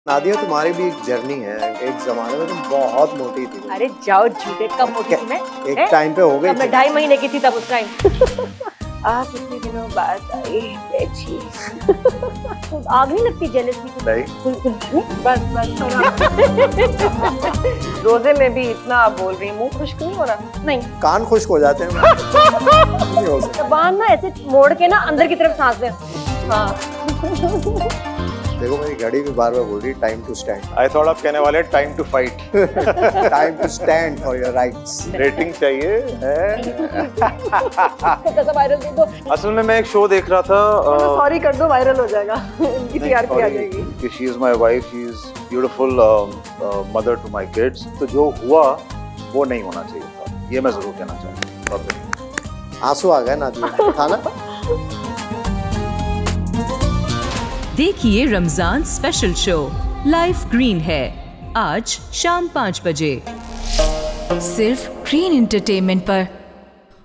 नादिया, तुम्हारी भी एक जर्नी है। एक जमाने में तुम बहुत मोटी थी। अरे जाओ झूठे, कब मोटी थी मैं? एक टाइम पे हो गई। मैं 2.5 महीने की थी तब उस टाइम। आप इतने दिनों बाद आई बेची। आग नहीं लगती जेलसी की? नहीं। बस रोजे में भी इतना आप बोल रही, मुंह खुश्क नहीं हो रहा? नहीं, कान खुश्क हो जाते हैं। नहीं हो सकता। जबान ना ऐसे मोड़ के ना अंदर की तरफ सांस लें। हाँ। देखो मेरी घड़ी भी बार बार बोल रही time to stand. I thought आप कहने वाले time to fight. Time to stand for your rights. Rating चाहिए। वायरल दे दो। असल में मैं एक शो देख रहा था। सॉरी कर दो, वायरल हो जाएगा। इनकी टीआरपी आ जाएगी। She is my wife, she is beautiful mother to my kids. तो जो हुआ वो नहीं होना चाहिए था, ये मैं जरूर कहना चाहता हूँ। आंसू आ गए नादिया, था ना? देखिए Ramzan special show life green है आज शाम 5 बजे सिर्फ ग्रीन एंटरटेनमेंट पर।